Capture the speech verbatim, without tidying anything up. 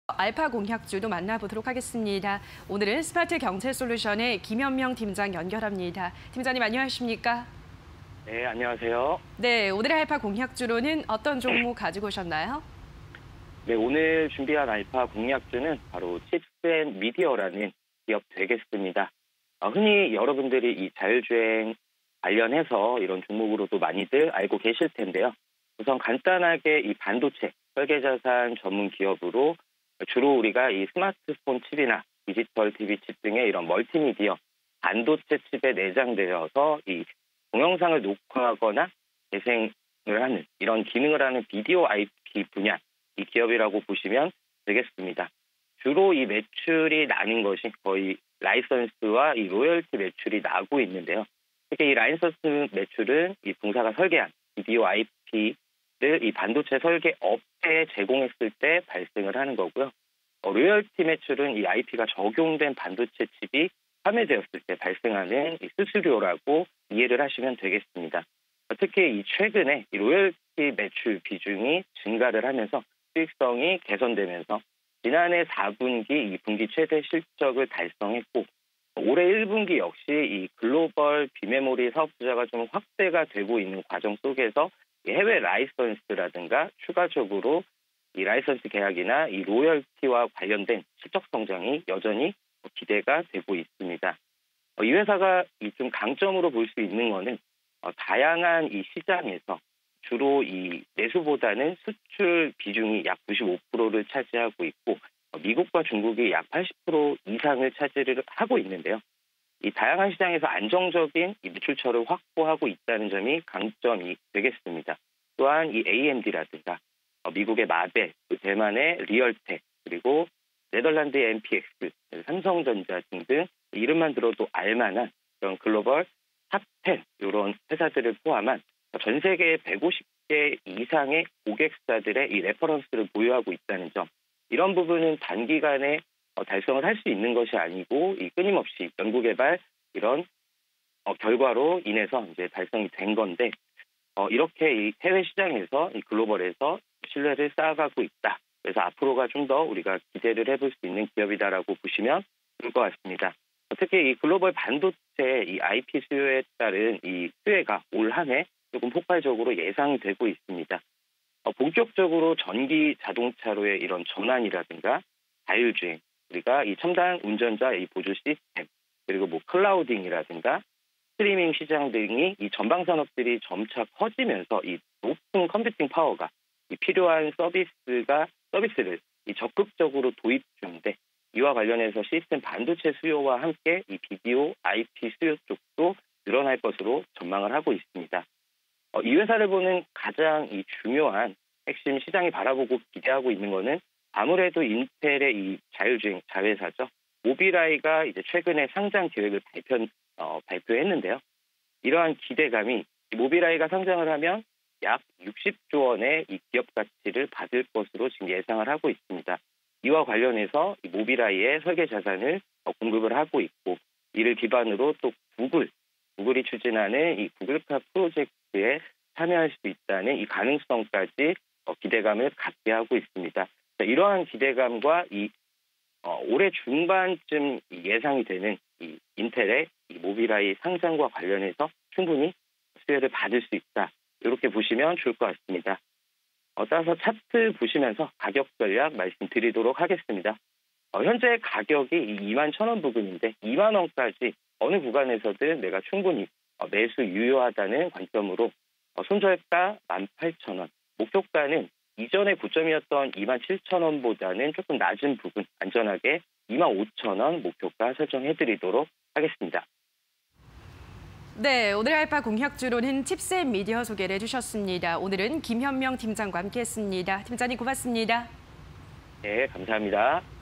알파 공약주도 만나보도록 하겠습니다. 오늘은 스마트 경제 솔루션의 김현명 팀장 연결합니다. 팀장님 안녕하십니까? 네, 안녕하세요. 네, 오늘의 알파 공약주로는 어떤 종목 가지고 오셨나요? 네, 오늘 준비한 알파 공약주는 바로 칩스앤미디어라는 기업 되겠습니다. 어, 흔히 여러분들이 이 자율주행 관련해서 이런 종목으로도 많이들 알고 계실 텐데요. 우선 간단하게 이 반도체, 설계자산 전문 기업으로 주로 우리가 이 스마트폰 칩이나 디지털 티비 칩 등의 이런 멀티미디어, 반도체 칩에 내장되어서 이 동영상을 녹화하거나 재생을 하는 이런 기능을 하는 비디오 아이피 분야, 이 기업이라고 보시면 되겠습니다. 주로 이 매출이 나는 것이 거의 라이선스와 이 로열티 매출이 나고 있는데요. 특히 이 라이선스 매출은 이 본사가 설계한 비디오 아이피를 이 반도체 설계 업체에 제공했을 때 발생을 하는 거고요. 어, 로열티 매출은 이 아이피가 적용된 반도체 칩이 판매되었을 때 발생하는 이 수수료라고 이해를 하시면 되겠습니다. 어, 특히 이 최근에 이 로열티 매출 비중이 증가를 하면서 수익성이 개선되면서 지난해 사 분기, 이 분기 최대 실적을 달성했고 올해 일 분기 역시 이 글로벌 비메모리 사업 투자가 좀 확대가 되고 있는 과정 속에서 해외 라이선스라든가 추가적으로 이 라이선스 계약이나 이 로열티와 관련된 실적 성장이 여전히 기대가 되고 있습니다. 이 회사가 좀 강점으로 볼 수 있는 것은 다양한 이 시장에서 주로 이 내수보다는 수출 비중이 약 구십오 퍼센트를 차지하고 있고 미국과 중국이 약 팔십 퍼센트 이상을 차지를 하고 있는데요. 이 다양한 시장에서 안정적인 이 매출처를 확보하고 있다는 점이 강점이 되겠습니다. 또한 이 에이엠디라든가 미국의 마벨, 대만의 리얼텍, 그리고 네덜란드의 엠피엑스, 삼성전자 등등 이름만 들어도 알만한 그런 글로벌 탑 텐 이런 회사들을 포함한 전 세계 백오십 개 이상의 고객사들의 이 레퍼런스를 보유하고 있다는 점, 이런 부분은 단기간에 달성을 할 수 있는 것이 아니고 이 끊임없이 연구개발 이런 어, 결과로 인해서 이제 달성이 된 건데 어, 이렇게 이 해외 시장에서 이 글로벌에서 신뢰를 쌓아가고 있다. 그래서 앞으로가 좀 더 우리가 기대를 해볼 수 있는 기업이다라고 보시면 좋을 것 같습니다. 특히 이 글로벌 반도체 이 아이피 수요에 따른 이 수혜가 올 한 해 조금 폭발적으로 예상이 되고 있습니다. 어, 본격적으로 전기 자동차로의 이런 전환이라든가 자율주행, 우리가 이 첨단 운전자 이 보조 시스템, 그리고 뭐 클라우딩이라든가 스트리밍 시장 등이 이 전방 산업들이 점차 커지면서 이 높은 컴퓨팅 파워가 이 필요한 서비스가 서비스를 이 적극적으로 도입 중인데 이와 관련해서 시스템 반도체 수요와 함께 이 비디오 아이피 수요 쪽도 늘어날 것으로 전망을 하고 있습니다. 어, 이 회사를 보는 가장 이 중요한 핵심 시장이 바라보고 기대하고 있는 것은 아무래도 인텔의 이 자율주행 자회사죠. 모빌아이가 이제 최근에 상장 계획을 발표, 어, 발표했는데요. 이러한 기대감이 모빌아이가 상장을 하면 약 육십조 원의 이 기업 가치를 받을 것으로 지금 예상을 하고 있습니다. 이와 관련해서 이 모빌아이의 설계 자산을 어, 공급을 하고 있고 이를 기반으로 또 구글, 구글이 추진하는 이 구글카 프로젝트에 참여할 수 있다는 이 가능성까지 어, 기대감을 갖게 하고 있습니다. 자, 이러한 기대감과 이 어, 올해 중반쯤 예상이 되는 이 인텔의 이 모빌아이 상장과 관련해서 충분히 수혜를 받을 수 있다. 이렇게 보시면 좋을 것 같습니다. 어, 따라서 차트 보시면서 가격 전략 말씀드리도록 하겠습니다. 어, 현재 가격이 이만 천 원 부근인데 이만 원까지 어느 구간에서든 내가 충분히 어, 매수 유효하다는 관점으로 어, 손절가 만 팔천 원, 목표가는 이전의 고점이었던 이만 칠천 원보다는 조금 낮은 부분 안전하게 이만 오천 원 목표가 설정해드리도록 하겠습니다. 네, 오늘 알파 공약주로는 칩스앤미디어 소개를 해주셨습니다. 오늘은 김현명 팀장과 함께했습니다. 팀장님 고맙습니다. 네, 감사합니다.